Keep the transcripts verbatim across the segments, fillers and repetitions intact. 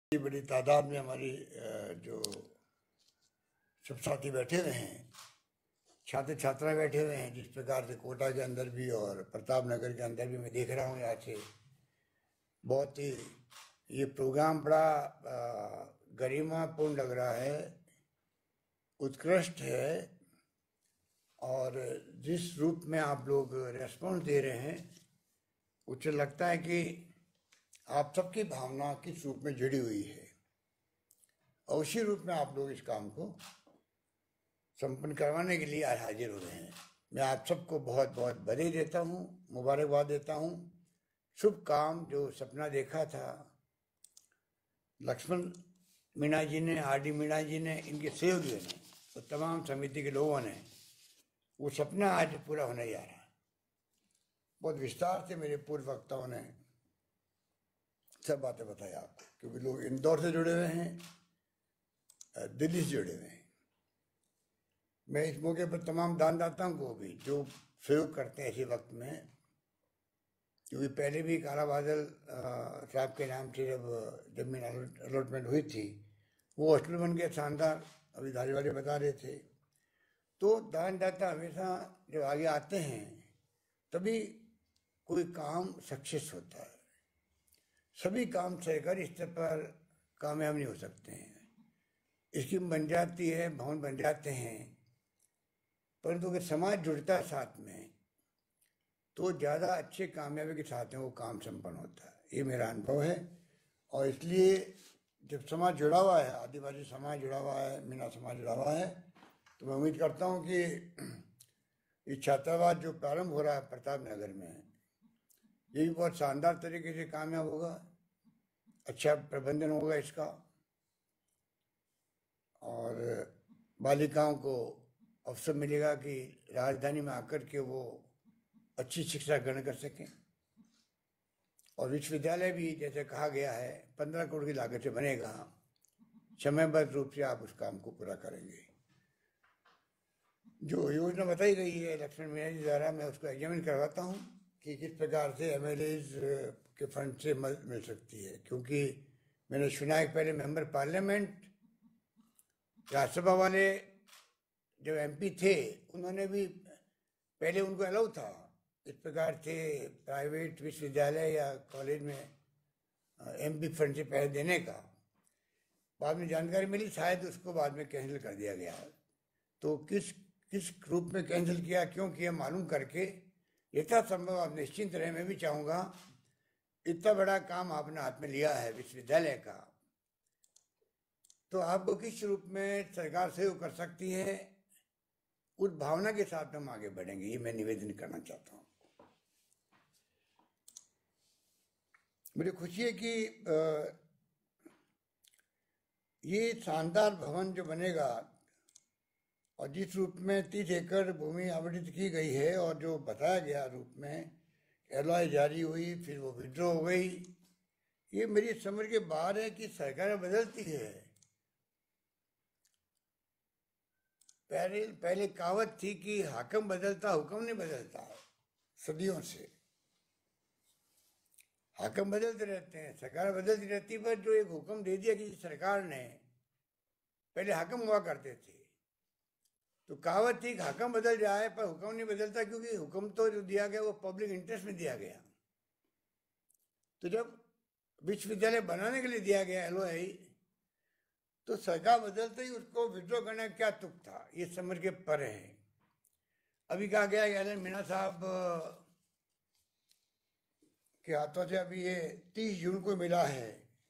बड़ी तादाद में हमारी जो सब साथी बैठे हुए हैं, छात्र छात्राएं बैठे हुए हैं, जिस प्रकार से कोटा के अंदर भी और प्रताप नगर के अंदर भी मैं देख रहा हूँ आज से बहुत ही ये प्रोग्राम बड़ा गरिमापूर्ण लग रहा है, उत्कृष्ट है। और जिस रूप में आप लोग रेस्पॉन्स दे रहे हैं उससे लगता है कि आप सबकी भावना किस रूप में जुड़ी हुई है और उसी रूप में आप लोग इस काम को संपन्न करवाने के लिए आज हाजिर हो रहे हैं। मैं आप सबको बहुत बहुत बधाई देता हूँ, मुबारकबाद देता हूँ। शुभ काम जो सपना देखा था लक्ष्मण मीणा जी ने, आर डी मीणा जी ने, इनके सहयोगियों ने और तो तमाम समिति के लोगों ने, वो सपना आज पूरा होने जा रहा है। बहुत विस्तार से मेरे पूर्व वक्ताओं ने सब बातें बताई आपको, क्योंकि लोग इंदौर से जुड़े हुए हैं, दिल्ली से जुड़े हुए हैं। मैं इस मौके पर तमाम दानदाताओं को भी जो सहयोग करते हैं ऐसे वक्त में, क्योंकि पहले भी काला बादल साहब के नाम से जब जमीन अलॉटमेंट हुई थी वो हॉस्पिटल बन गया शानदार, अभी धारी वाले बता रहे थे। तो दानदाता हमेशा जब आगे आते हैं तभी कोई काम सक्सेस होता है। सभी काम सरकारी स्तर पर कामयाब नहीं हो सकते हैं। स्कीम बन जाती है, भवन बन जाते हैं, परंतु अगर समाज जुड़ता है साथ में तो ज़्यादा अच्छे कामयाबी के साथ में वो काम संपन्न होता है। ये मेरा अनुभव है। और इसलिए जब समाज जुड़ा हुआ है, आदिवासी समाज जुड़ा हुआ है, मीणा समाज जुड़ा हुआ है, तो मैं उम्मीद करता हूँ कि ये छात्रावास जो प्रारंभ हो रहा है प्रताप नगर में, ये भी बहुत शानदार तरीके से कामयाब होगा। अच्छा प्रबंधन होगा इसका और बालिकाओं को अवसर मिलेगा कि राजधानी में आकर के वो अच्छी शिक्षा ग्रहण कर सकें। और विश्वविद्यालय भी जैसे कहा गया है पंद्रह करोड़ की लागत से बनेगा, समयबद्ध रूप से आप उस काम को पूरा करेंगे। जो योजना बताई गई है लक्ष्मण मीणा जी द्वारा, मैं उसको एग्जामिन करवाता हूँ कि किस प्रकार से एम एल एज के फंड से मदद मिल सकती है। क्योंकि मैंने सुना है पहले मेंबर पार्लियामेंट, राज्यसभा वाले जो एमपी थे उन्होंने भी पहले उनको अलाउ था इस प्रकार से प्राइवेट विश्वविद्यालय या कॉलेज में एमपी फंड से पैसे देने का। बाद में जानकारी मिली शायद उसको बाद में कैंसिल कर दिया गया। तो किस किस रूप में कैंसिल किया, क्यों किया, मालूम करके यथा संभव आप निश्चिंत रहे। मैं भी चाहूँगा इतना बड़ा काम आपने हाथ में लिया है विश्वविद्यालय का, तो आपको किस रूप में सरकार सहयोग कर सकती है, उस भावना के साथ हम आगे बढ़ेंगे। ये मैं निवेदन करना चाहता हूँ। मुझे खुशी है कि ये शानदार भवन जो बनेगा और जिस रूप में तीस एकड़ भूमि आवंटित की गई है और जो बताया गया रूप में एलओआई जारी हुई, फिर वो विड्रॉ हो गई, ये मेरी समझ के बाहर है कि सरकारें बदलती है। पहले पहले कहावत थी कि हाकम बदलता हुक्म नहीं बदलता है। सदियों से हाकम बदलते रहते हैं, सरकार बदलती रहती है, पर जो एक हुक्म दे दिया कि सरकार ने, पहले हाकम हुआ करते थे तो कहावत थी हाकम बदल जाए पर हुक्म नहीं बदलता, क्योंकि हुक्म तो जो दिया गया वो पब्लिक इंटरेस्ट में दिया गया। तो जब विश्वविद्यालय बनाने के लिए दिया गया एलओआई, तो सरकार बदलते ही उसको विड्रॉ करने का क्या तुक था, ये समझ के परे है। अभी कहा गया एलन मीणा साहब के हाथों से अभी ये तीस जून को मिला है,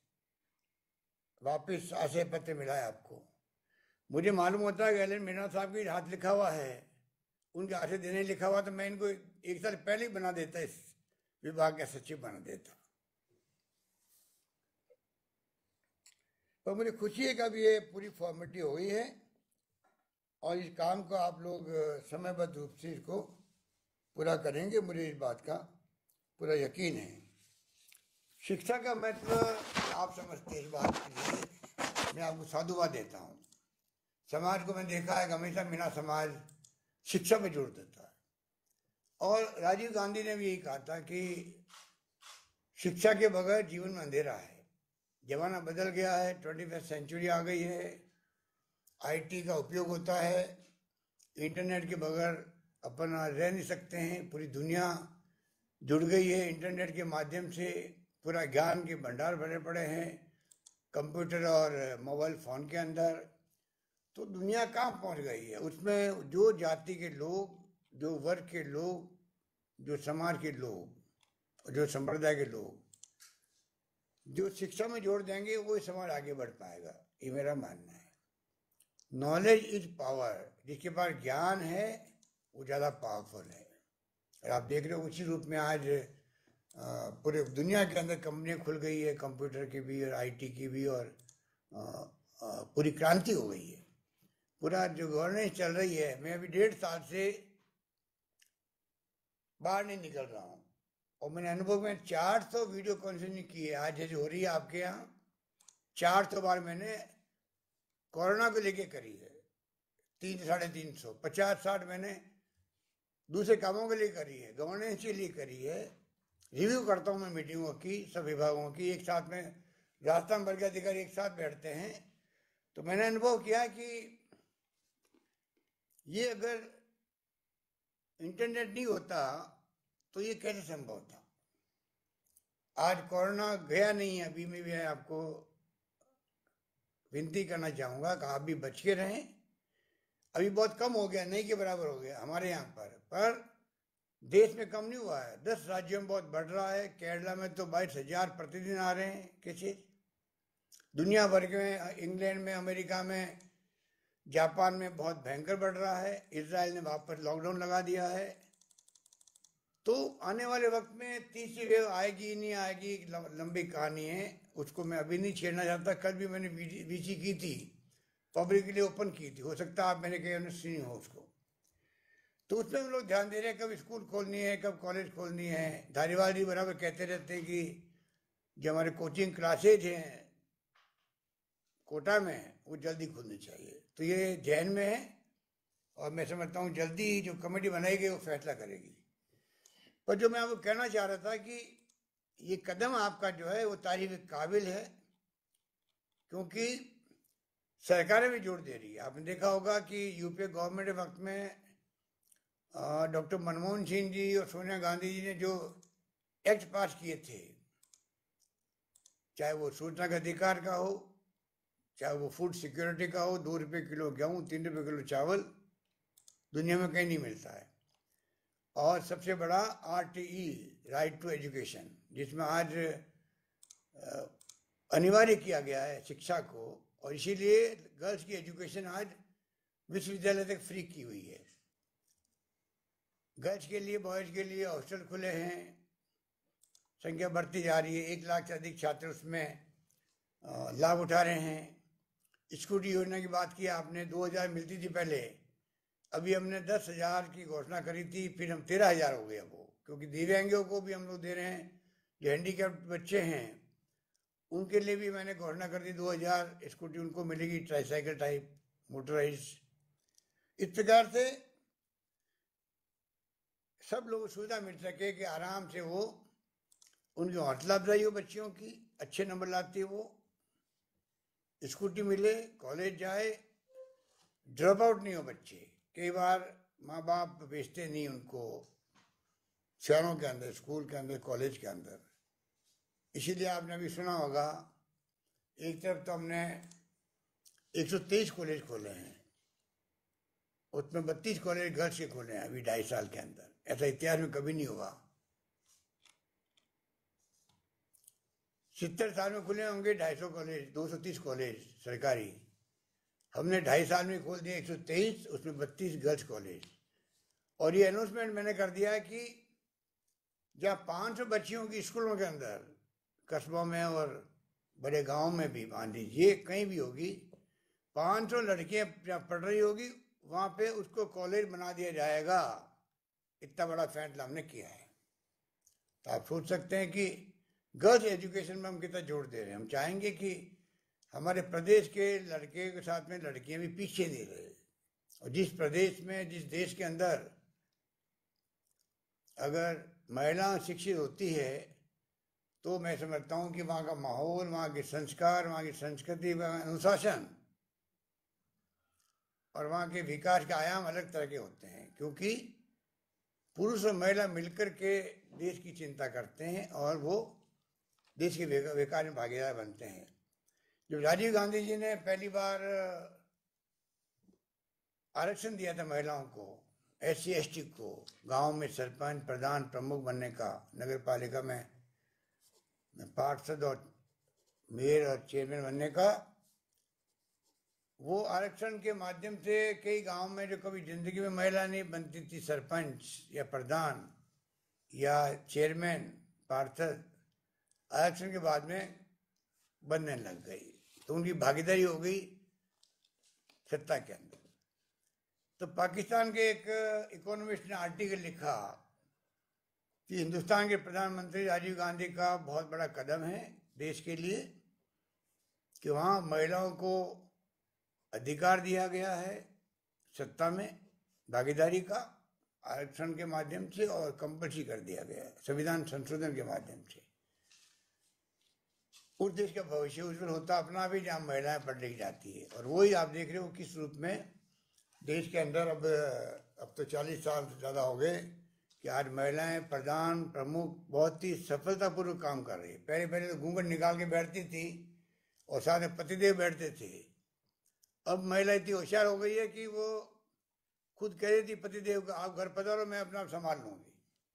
वापस आशय पत्र मिला है आपको। मुझे मालूम होता है कि एलन मीणा साहब के हाथ लिखा हुआ है, उनके हाथ से देने लिखा हुआ, तो मैं इनको एक साल पहले ही बना देता, इस विभाग का सचिव बना देता। तो मुझे खुशी है कि अब ये पूरी फॉर्मेलिटी हो गई है और इस काम को आप लोग समयबद्ध रूप से इसको पूरा करेंगे, मुझे इस बात का पूरा यकीन है। शिक्षा का महत्व आप समझते हैं, इस बात के लिए मैं आपको साधुवाद देता हूँ। समाज को मैं देखा है हमेशा मीणा समाज शिक्षा में जोड़ देता है, और राजीव गांधी ने भी यही कहा था कि शिक्षा के बगैर जीवन में अंधेरा है। ज़माना बदल गया है, ट्वेंटी फर्स्ट सेंचुरी आ गई है, आईटी का उपयोग होता है, इंटरनेट के बगैर अपन रह नहीं सकते हैं। पूरी दुनिया जुड़ गई है इंटरनेट के माध्यम से, पूरा ज्ञान के भंडार भरे पड़े हैं कंप्यूटर और मोबाइल फ़ोन के अंदर। तो दुनिया कहाँ पहुँच गई है, उसमें जो जाति के लोग, जो वर्ग के लोग, जो समाज के लोग, जो संप्रदाय के लोग जो शिक्षा में जोड़ देंगे, वो समाज आगे बढ़ पाएगा, ये मेरा मानना है। नॉलेज इज पावर, जिसके पास ज्ञान है वो ज़्यादा पावरफुल है। और आप देख रहे हो उसी रूप में आज पूरे दुनिया के अंदर कंपनियां खुल गई है, कंप्यूटर की भी और आईटी की भी, और आ, आ, पूरी क्रांति हो गई है। पूरा जो गवर्नेंस चल रही है, मैं अभी डेढ़ साल से बाहर नहीं निकल रहा हूँ, और मैंने अनुभव में चार सौ वीडियो कॉन्फ्रेंसिंग की है। आज जैसे हो रही है आपके यहाँ, चार सौ बार मैंने कोरोना को लेके करी है, तीन साढ़े तीन सौ पचास साठ मैंने दूसरे कामों के लिए करी है, गवर्नेंस के लिए करी है। रिव्यू करता हूँ मैं मीटिंगों की, सब विभागों की, एक साथ में राजस्थान वर्ग के अधिकारी एक साथ बैठते हैं। तो मैंने अनुभव किया कि ये अगर इंटरनेट नहीं होता तो ये कैसे संभव था। आज कोरोना गया नहीं है, अभी मैं भी आपको विनती करना चाहूँगा कि आप भी बच के रहें। अभी बहुत कम हो गया, नहीं के बराबर हो गया हमारे यहाँ पर पर देश में कम नहीं हुआ है। दस राज्यों में बहुत बढ़ रहा है। केरला में तो बाईस हजार प्रतिदिन आ रहे हैं केसेस। दुनिया भर में, इंग्लैंड में, अमेरिका में, जापान में बहुत भयंकर बढ़ रहा है। इजराइल ने वापस लॉकडाउन लगा दिया है। तो आने वाले वक्त में तीसरी वेव आएगी नहीं आएगी, लंबी कहानी है, उसको मैं अभी नहीं छेड़ना चाहता। कल भी मैंने वीसी की थी, पब्लिक के लिए ओपन की थी, हो सकता है आप मैंने कहीं सुनी हो उसको। तो उसमें हम लोग ध्यान दे रहे हैं कब स्कूल खोलनी है, कब कॉलेज खोलनी है। धारीवाल जी बराबर कहते रहते हैं कि जो हमारे कोचिंग क्लासेज हैं कोटा में, वो जल्दी खुलनी चाहिए। तो ये जहन में है, और मैं समझता हूँ जल्दी जो कमेटी बनाई गई वो फैसला करेगी। पर जो मैं आपको कहना चाह रहा था कि ये कदम आपका जो है वो तारीफ के काबिल है, क्योंकि सरकारें भी जोर दे रही है। आपने देखा होगा कि यूपीए गवर्नमेंट के वक्त में डॉक्टर मनमोहन सिंह जी और सोनिया गांधी जी ने जो एक्ट पास किए थे, चाहे वो सूचना का अधिकार का हो, चाहे वो फूड सिक्योरिटी का हो, दो रुपये किलो गेहूँ, तीन रुपये किलो चावल, दुनिया में कहीं नहीं मिलता है। और सबसे बड़ा आरटीई, राइट टू एजुकेशन, जिसमें आज अनिवार्य किया गया है शिक्षा को, और इसीलिए गर्ल्स की एजुकेशन आज विश्वविद्यालय तक फ्री की हुई है। गर्ल्स के लिए, बॉयज़ के लिए हॉस्टल खुले हैं, संख्या बढ़ती जा रही है। एक लाख से अधिक छात्र उसमें लाभ उठा रहे हैं। स्कूटी योजना की बात की आपने, दो हज़ार मिलती थी पहले, अभी हमने दस हज़ार की घोषणा करी थी, फिर हम तेरह हज़ार हो गया वो, क्योंकि दिव्यांगों को भी हम लोग दे रहे हैं। जो हैंडीकैप्ड बच्चे हैं उनके लिए भी मैंने घोषणा कर दी, दो हज़ार स्कूटी उनको मिलेगी, ट्राईसाइकिल टाइप, मोटराइज। इस प्रकार से सब लोगों को सुविधा मिल सके कि आराम से वो, उनकी हौसला अफजाई हो, बच्चियों की अच्छे नंबर लाती है वो, स्कूटी मिले, कॉलेज जाए, ड्रॉप आउट नहीं हो बच्चे। कई बार माँ बाप भेजते नहीं उनको शहरों के अंदर, स्कूल के अंदर, कॉलेज के अंदर। इसीलिए आपने अभी सुना होगा, एक तरफ तो हमने एक सौ तेईस कॉलेज खोले हैं, उसमें बत्तीस कॉलेज गर्ल्स के खोले हैं अभी ढाई साल के अंदर। ऐसा इतिहास में कभी नहीं हुआ। सत्तर साल में खुले होंगे ढाई सौ कॉलेज, दो सौ तीस कॉलेज सरकारी। हमने ढाई साल में खोल दिया एक सौ तेईस, उसमें बत्तीस गर्ल्स कॉलेज। और ये अनाउंसमेंट मैंने कर दिया है कि जहाँ पाँच सौ बच्चियों की स्कूलों के अंदर, कस्बों में और बड़े गाँव में भी, मान लीजिए कहीं भी होगी, पाँच सौ लड़कियाँ पढ़ रही होगी, वहाँ पे उसको कॉलेज बना दिया जाएगा। इतना बड़ा फैसला हमने किया है। तो आप सोच सकते हैं कि गर्ल्स एजुकेशन में हम कितना जोर दे रहे हैं। हम चाहेंगे कि हमारे प्रदेश के लड़के के साथ में लड़कियां भी पीछे नहीं रहे। और जिस प्रदेश में, जिस देश के अंदर अगर महिला शिक्षित होती है तो मैं समझता हूँ कि वहाँ का माहौल, वहाँ के संस्कार, वहाँ की संस्कृति, वहाँ अनुशासन और वहाँ के विकास के आयाम अलग तरह के होते हैं, क्योंकि पुरुष और महिला मिलकर के देश की चिंता करते हैं और वो देश के विकास में भागीदार बनते हैं। जब राजीव गांधी जी ने पहली बार आरक्षण दिया था महिलाओं को, एस सी एस टी को, गांव में सरपंच, प्रधान, प्रमुख बनने का, नगर पालिका में पार्षद और मेयर और चेयरमैन बनने का, वो आरक्षण के माध्यम से कई गांव में जो कभी जिंदगी में महिला नहीं बनती थी, सरपंच या प्रधान या चेयरमैन, पार्षद, आरक्षण के बाद में बनने लग गई, तो उनकी भागीदारी हो गई सत्ता के अंदर। तो पाकिस्तान के एक इकोनॉमिस्ट ने आर्टिकल लिखा कि हिंदुस्तान के प्रधानमंत्री राजीव गांधी का बहुत बड़ा कदम है देश के लिए कि वहाँ महिलाओं को अधिकार दिया गया है सत्ता में भागीदारी का, आरक्षण के माध्यम से, और कंपल्सरी कर दिया गया है संविधान संशोधन के माध्यम से। उस देश का भविष्य उज्जवल होता अपना भी जहाँ महिलाएं पढ़ लिख जाती है। और वही आप देख रहे हो किस रूप में देश के अंदर अब अब तो चालीस साल से ज़्यादा हो गए कि आज महिलाएं प्रधान, प्रमुख बहुत ही सफलतापूर्वक काम कर रही है। पहले पहले तो घूंघट निकाल के बैठती थी और साथ में पतिदेव बैठते थे। अब महिला इतनी होशियार हो गई है कि वो खुद कह रही थी पतिदेव को, आप घर पधारो, मैं अपना आप संभाल लूंगी।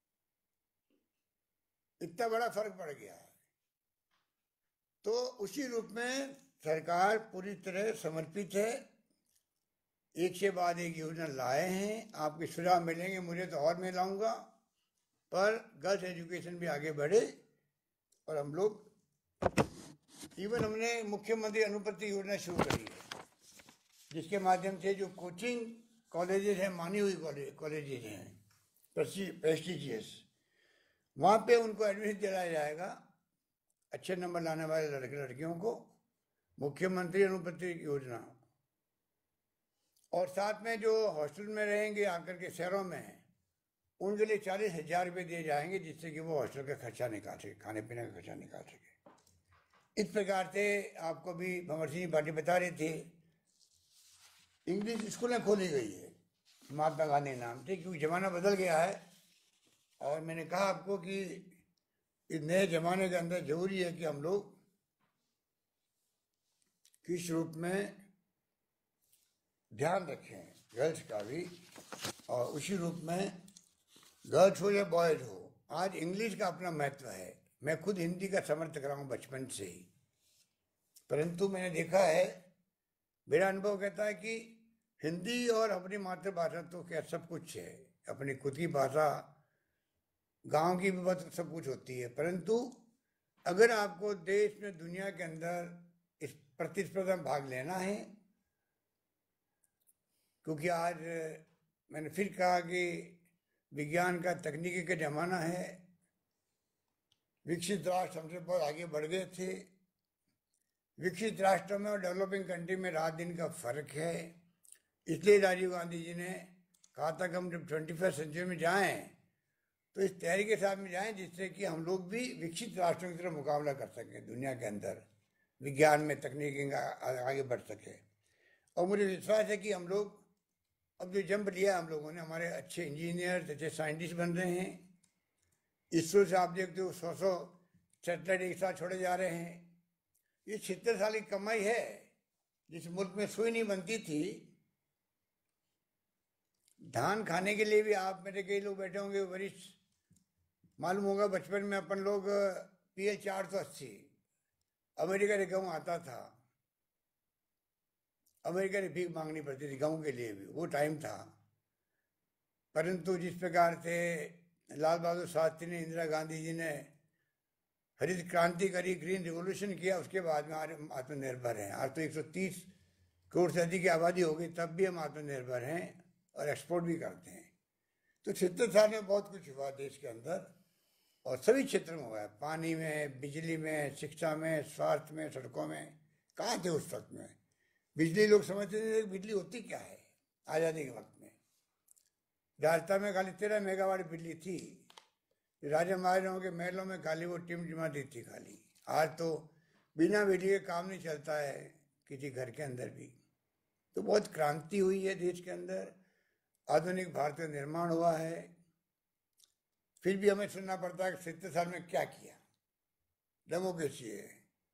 इतना बड़ा फर्क पड़ गया है। तो उसी रूप में सरकार पूरी तरह समर्पित है, एक से बाद एक योजना लाए हैं। आपके सुझाव मिलेंगे मुझे तो और मैं लाऊंगा, पर गर्ल्स एजुकेशन भी आगे बढ़े। और हम लोग इवन हमने मुख्यमंत्री अनुपति योजना शुरू करी है, जिसके माध्यम से जो कोचिंग कॉलेजेस हैं, मानी हुई कॉलेजेस हैं प्रेस्टिजियस, वहाँ पे उनको एडमिशन दिलाया जाएगा अच्छे नंबर लाने वाले लड़के लड़कियों को, मुख्यमंत्री अनुपति योजना। और साथ में जो हॉस्टल में रहेंगे आकर के शहरों में, उनके लिए चालीस हजार रुपये दिए जाएंगे, जिससे कि वो हॉस्टल का खर्चा निकाल सके, खाने पीने का खर्चा निकाल सके। इस प्रकार से आपको भी भंवर सिंह पार्टी बता रहे थे, इंग्लिश स्कूलें खोली गई है महात्मा गांधी नाम से, क्योंकि ज़माना बदल गया है। और मैंने कहा आपको कि इस नए ज़माने के अंदर जरूरी है कि हम लोग किस रूप में ध्यान रखें गर्ल्स का भी, और उसी रूप में गर्ल्स हो या बॉयज हो, आज इंग्लिश का अपना महत्व है। मैं खुद हिंदी का समर्थक रहा हूँ बचपन से ही, परंतु मैंने देखा है, मेरा अनुभव कहता है कि हिंदी और अपनी मातृभाषा तो क्या सब कुछ है, अपनी खुद की भाषा, गांव की भी बहुत सब कुछ होती है, परंतु अगर आपको देश में, दुनिया के अंदर इस प्रतिस्पर्धा में भाग लेना है, क्योंकि आज मैंने फिर कहा कि विज्ञान का, तकनीकी का ज़माना है, विकसित राष्ट्र हमसे बहुत आगे बढ़ गए थे। विकसित राष्ट्रों में और डेवलपिंग कंट्री में रात दिन का फर्क है। इसलिए राजीव गांधी जी ने कहा था कि हम जब ट्वेंटी फर्स्ट सेंचुरी में जाएं तो इस तैयारी के साथ में जाएं, जिससे कि हम लोग भी विकसित राष्ट्रों की तरफ मुकाबला कर सकें, दुनिया के अंदर विज्ञान में, तकनीकी आगे बढ़ सके। और मुझे विश्वास है कि हम लोग अब जो जंप लिया हम लोगों ने, हमारे अच्छे इंजीनियर, अच्छे साइंटिस्ट बन रहे हैं। इसरो से आप देखते हो सौ सौ सैटेलाइट एक साथ छोड़े जा रहे हैं। ये छिहत्तर साल की कमाई है। जिस मुल्क में सुई नहीं बनती थी, धान खाने के लिए भी, आप मेरे कई लोग बैठे होंगे वरिष्ठ, मालूम होगा बचपन में अपन लोग पी एल चार सौ अस्सी अमेरिका से गेहूँ आता था, अमेरिका से भीख मांगनी पड़ती थी गेहूँ के लिए भी, वो टाइम था। परंतु जिस प्रकार से लाल बहादुर शास्त्री ने, इंदिरा गांधी जी ने हरित क्रांति करी, ग्रीन रिवोल्यूशन किया, उसके बाद में आज हम आत्मनिर्भर हैं। आज तो एक सौ तीस करोड़ से अधिक की आबादी हो गई, तब भी हम आत्मनिर्भर हैं और एक्सपोर्ट भी करते हैं। तो छिहत्तर साल में बहुत कुछ हुआ देश के अंदर, और सभी क्षेत्र में हुआ है, पानी में, बिजली में, शिक्षा में, स्वास्थ्य में, सड़कों में। कहाँ थे उस वक्त में? बिजली लोग समझते थे बिजली होती क्या है। आज़ादी के वक्त में राजस्थान में खाली तेरह मेगावाट बिजली थी, राजा महाराजाओं के महलों में खाली वो टिमटिमाती थी खाली। आज तो बिना बिजली के काम नहीं चलता है किसी घर के अंदर भी। तो बहुत क्रांति हुई है देश के अंदर, आधुनिक भारत का निर्माण हुआ है। फिर भी हमें सुनना पड़ता है कि सत्तर साल में क्या किया। डेमोक्रेसी है,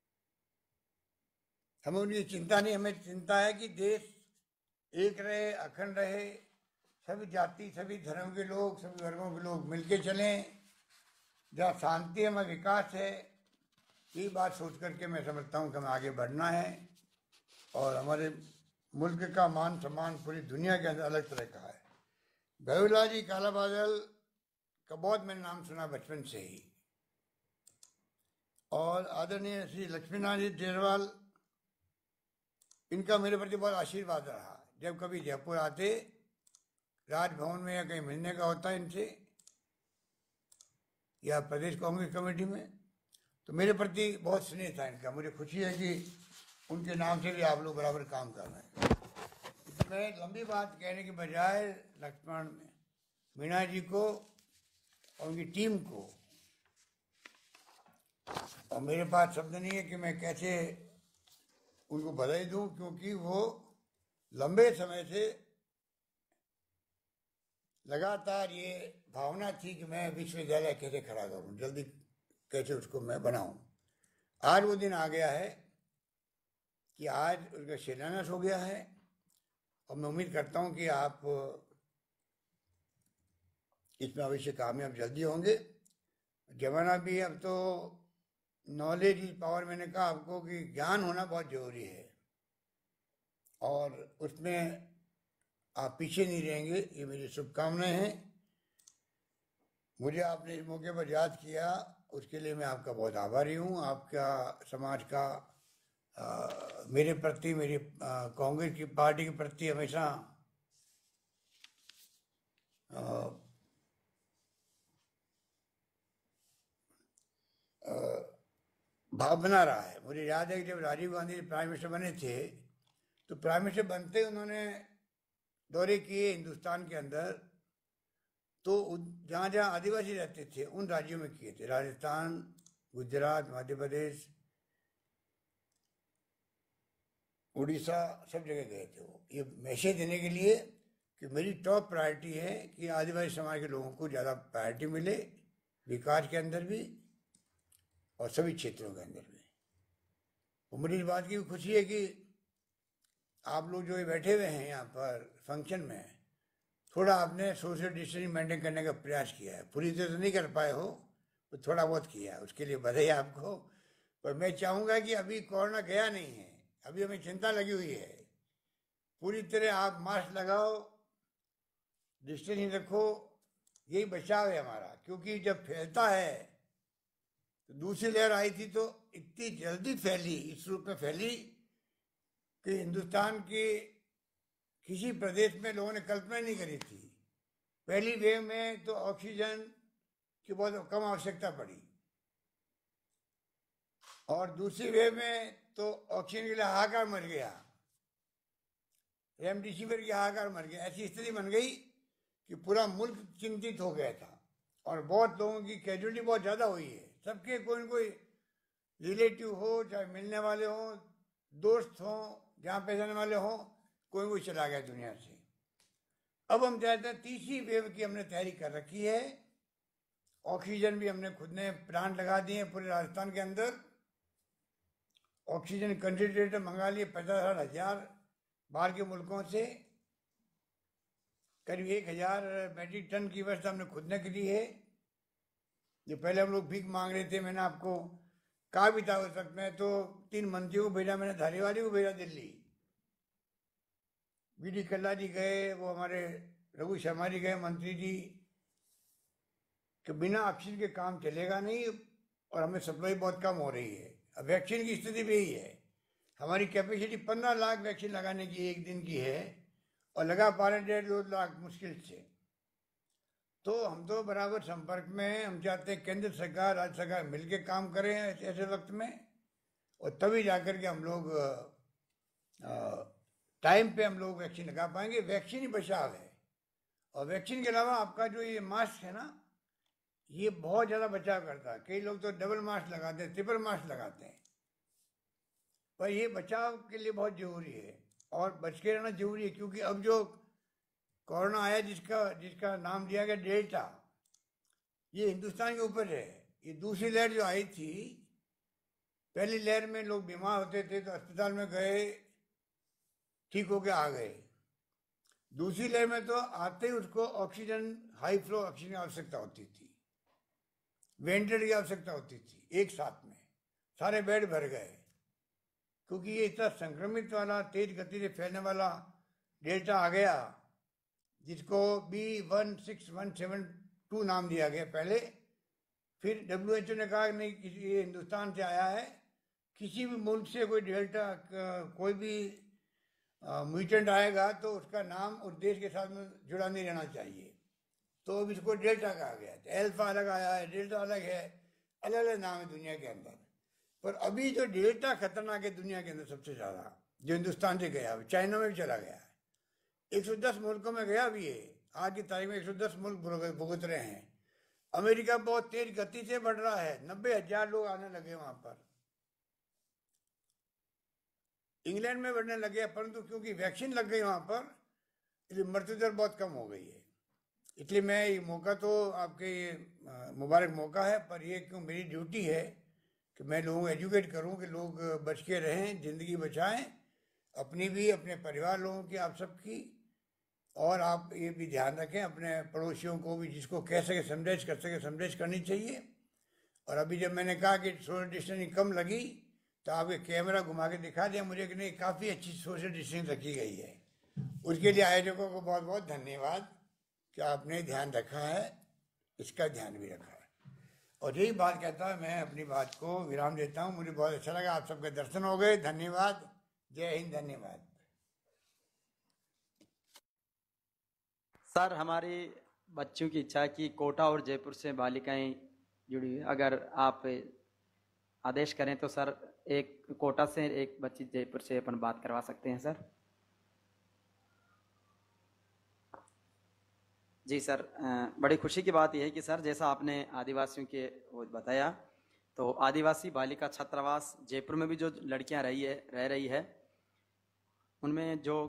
हमें उनकी चिंता नहीं, हमें चिंता है कि देश एक रहे, अखंड रहे, सभी जाति सभी धर्म के लोग, सभी वर्गों के लोग मिलके चलें, जहाँ शांति है वहाँ विकास है। ये बात सोच करके मैं समझता हूँ कि हमें आगे बढ़ना है और हमारे मुल्क का मान सम्मान पूरी दुनिया के अंदर अलग तरह का है। भैयूलाल जी काला बादल का बहुत मैंने नाम सुना बचपन से ही, और आदरणीय श्री लक्ष्मीनारायण जी देरवाल, इनका मेरे प्रति बहुत आशीर्वाद रहा। जब कभी जयपुर आते राजभवन में या कहीं मिलने का होता इनसे या प्रदेश कांग्रेस कमेटी में, तो मेरे प्रति बहुत स्नेह था इनका। मुझे खुशी है कि उनके नाम से भी आप लोग बराबर काम कर रहे हैं। तो मैं लंबी बात कहने के बजाय लक्ष्मण मीणा जी को और उनकी टीम को, और मेरे पास शब्द नहीं है कि मैं कैसे उनको बधाई दूं, क्योंकि वो लंबे समय से लगातार ये भावना थी कि मैं विश्वविद्यालय कैसे खड़ा करूं, जल्दी कैसे उसको मैं बनाऊं। आज वो दिन आ गया है कि आज उसका शिलान्यास हो गया है, और मैं उम्मीद करता हूं कि आप इसमें अवश्य कामयाब जल्दी होंगे। जमाना भी अब तो नॉलेज इज पावर, मैंने कहा आपको कि ज्ञान होना बहुत जरूरी है, और उसमें आप पीछे नहीं रहेंगे, ये मेरी शुभकामनाएं हैं। मुझे आपने इस मौके पर याद किया, उसके लिए मैं आपका बहुत आभारी हूँ। आपका समाज का आ, मेरे प्रति, मेरी कांग्रेस की पार्टी के प्रति हमेशा आ, आ, भाव बना रहा है। मुझे याद है कि जब राजीव गांधी प्राइम मिनिस्टर बने थे, तो प्राइम मिनिस्टर बनते उन्होंने दौरे किए हिंदुस्तान के अंदर, तो जहाँ जहाँ आदिवासी रहते थे उन राज्यों में किए थे, राजस्थान, गुजरात, मध्य प्रदेश, उड़ीसा, सब जगह गए थे वो, ये मैसेज देने के लिए कि मेरी टॉप प्रायोरिटी है कि आदिवासी समाज के लोगों को ज़्यादा प्रायोरिटी मिले, विकास के अंदर भी और सभी क्षेत्रों के अंदर भी। और मुझे इस बात की खुशी है कि आप लोग जो बैठे हुए हैं यहाँ पर फंक्शन में, थोड़ा आपने सोशल डिस्टेंसिंग मेंटेन करने का प्रयास किया है। पूरी तरह से नहीं कर पाए हो, तो थोड़ा बहुत किया है, उसके लिए बधाई आपको। पर मैं चाहूँगा कि अभी कोरोना गया नहीं है, अभी हमें चिंता लगी हुई है। पूरी तरह आप मास्क लगाओ, डिस्टेंसिंग रखो, यही बचाव है हमारा। क्योंकि जब फैलता है, तो दूसरी लहर आई थी तो इतनी जल्दी फैली, इस रूप में फैली कि हिंदुस्तान के किसी प्रदेश में लोगों ने कल्पना नहीं करी थी। पहली वेव में तो ऑक्सीजन की बहुत कम आवश्यकता पड़ी, और दूसरी वेव में तो ऑक्सीजन के लिए हाहाकार मच गया, रेमडेसिविर की हाहाकार मर गया। ऐसी स्थिति बन गई कि पूरा मुल्क चिंतित हो गया था, और बहुत लोगों की कैजुअलिटी बहुत ज़्यादा हुई है। सबके कोई न कोई रिलेटिव हो, चाहे मिलने वाले हों, दोस्त हों, जहाँ पे जाने वाले हों, कोई कोई चला गया दुनिया से। अब हम चाहते हैं, तीसरी वेव की हमने तैयारी कर रखी है। ऑक्सीजन भी हमने खुद ने प्लांट लगा दिए हैं पूरे राजस्थान के अंदर। ऑक्सीजन कंसंट्रेटर मंगा लिए पचास हजार बाहर के मुल्कों से। करीब एक हजार मेट्रिक टन की व्यवस्था हमने खुद ने की है। जो पहले हम लोग भीख मांग रहे थे, मैंने आपको कहा भी था उस वक्त में, तो तीन मंत्रियों को भेजा मैंने, धारीवाली को भेजा दिल्ली, बी डी कल्ला जी गए, वो हमारे रघु शर्मा जी गए मंत्री जी, कि बिना ऑक्सीजन के काम चलेगा नहीं, और हमें सप्लाई बहुत कम हो रही है। अब वैक्सीन की स्थिति भी यही है। हमारी कैपेसिटी पंद्रह लाख वैक्सीन लगाने की एक दिन की है, और लगा पा रहे डेढ़ दो लाख मुश्किल से। तो हम तो बराबर संपर्क में हैं। हम चाहते हैं केंद्र सरकार, राज्य सरकार मिलकर काम करें ऐसे ऐसे वक्त में, और तभी जाकर के हम लोग टाइम पे हम लोग वैक्सीन लगा पाएंगे। वैक्सीन ही बचाव है। और वैक्सीन के अलावा आपका जो ये मास्क है ना, ये बहुत ज़्यादा बचाव करता है। कई लोग तो डबल मास्क लगाते हैं, ट्रिपल मास्क लगाते हैं, पर ये बचाव के लिए बहुत ज़रूरी है और बच के रहना जरूरी है। क्योंकि अब जो कोरोना आया, जिसका जिसका नाम दिया गया डेल्टा, ये हिंदुस्तान के ऊपर है। ये दूसरी लहर जो आई थी, पहली लहर में लोग बीमार होते थे तो अस्पताल में गए, ठीक होके आ गए। दूसरी लहर में तो आते ही उसको ऑक्सीजन, हाई फ्लो ऑक्सीजन की आवश्यकता होती थी, वेंटिलेटर की आवश्यकता होती थी। एक साथ में सारे बेड भर गए, क्योंकि ये इतना संक्रमित वाला, तेज गति से फैलने वाला डेल्टा आ गया, जिसको B one six one seven two नाम दिया गया पहले। फिर डब्ल्यू एच ओ ने कहा नहीं, ये हिंदुस्तान से आया है, किसी भी मुल्क से कोई डेल्टा, कोई भी म्यूटेंट आएगा तो उसका नाम उस देश के साथ में जुड़ा नहीं रहना चाहिए। तो अब इसको डेल्टा कहा गया है। एल्फा अलग आया है, डेल्टा अलग है, अलग अलग नाम है दुनिया के अंदर। पर अभी जो डेल्टा खतरनाक है दुनिया के अंदर सबसे ज़्यादा, जो हिंदुस्तान से गया, चाइना में भी चला गया है, एक सौ दस मुल्कों में गया भी है। आज की तारीख में एक सौ दस मुल्क भुगत रहे हैं। अमेरिका बहुत तेज गति से बढ़ रहा है, नब्बे हजार लोग आने लगे वहां पर। इंग्लैंड में बढ़ने लगे, परंतु क्योंकि वैक्सीन लग गई वहां पर, इसलिए मृत्यु दर बहुत कम हो गई है। इसलिए मैं ये मौका, तो आपके ये मुबारक मौका है, पर ये क्यों मेरी ड्यूटी है कि मैं लोगों को एजुकेट करूं कि लोग बच के रहें, ज़िंदगी बचाएं, अपनी भी, अपने परिवार लोगों की, आप सबकी। और आप ये भी ध्यान रखें अपने पड़ोसियों को भी, जिसको कह सके समझाइश कर सके समझाइश करनी चाहिए। और अभी जब मैंने कहा कि सोशल डिस्टेंसिंग कम लगी, तो आपके कैमरा घुमा के दिखा दिया मुझे कि नहीं, काफ़ी अच्छी सोशल डिस्टेंसिंग रखी गई है। उसके लिए आयोजकों को बहुत बहुत धन्यवाद कि आपने ध्यान रखा है, इसका ध्यान भी रखा है। और यही बात कहता है, मैं अपनी बात को विराम देता हूँ। मुझे बहुत अच्छा लगा, आप सबके दर्शन हो गए, धन्यवाद। जय हिंद, धन्यवाद। सर, हमारी बच्चों की इच्छा है कि कोटा और जयपुर से बालिकाएं जुड़ी हुई, अगर आप आदेश करें तो सर, एक कोटा से, एक बच्ची जयपुर से अपन बात करवा सकते हैं सर। जी सर, बड़ी खुशी की बात यह है कि सर, जैसा आपने आदिवासियों के वो बताया, तो आदिवासी बालिका छात्रावास जयपुर में भी जो लड़कियां रही है रह रही है, उनमें जो